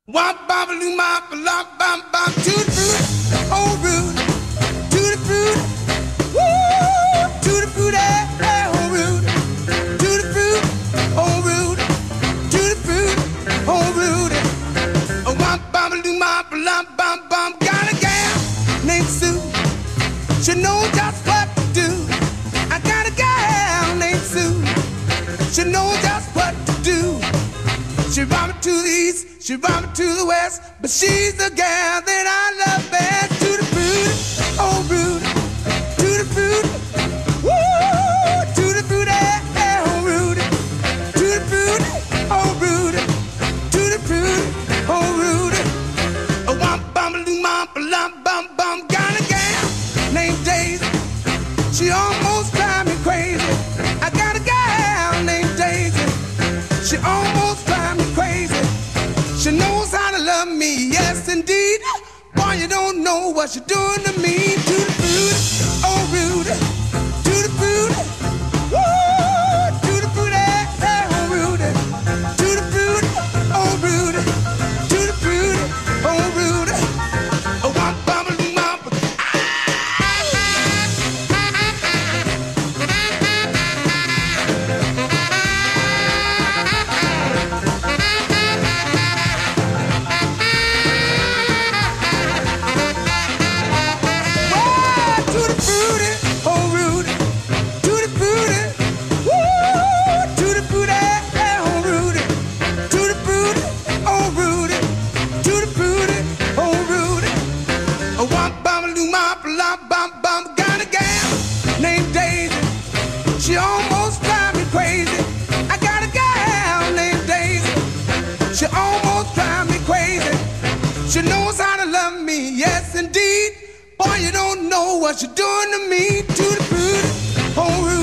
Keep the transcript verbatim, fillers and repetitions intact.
Wop bop loo mop lop bop bop to the fruit, oh rude, to the fruit, woo, to the fruit, eh, eh, oh rude, to the fruit, oh rude, to the fruit, oh rude. Oh wop bop loo mop lop bop bop, got a gal named Sue, she knows just what to do. I got a gal named Sue, she knows just what to do. She brought me to the east, she brought me to the west, but she's the gal that I love best. To the fruit, oh rude, to the fruit, woo, to the fruit, eh, eh, oh rude, to the fruit, oh rude, to the fruit, oh rude. Oh womp bum loo mop lump bum bum, got a gal named Daisy, she almost drives me crazy. I got a gal named Daisy, she almost drives me crazy. She knows how to love me, yes indeed. Boy, you don't know what you're doing to me. To the fruit, oh rude, to the fruit, woo, to the fruit, eh, eh, oh rude, to the fruit, oh rude, to the fruit, oh rude. Oh womp bum loo mop. She almost drives me crazy. I got a gal named Daisy, she almost drives me crazy. She knows how to love me, yes indeed. Boy, you don't know what you're doing to me. To the fruit, oh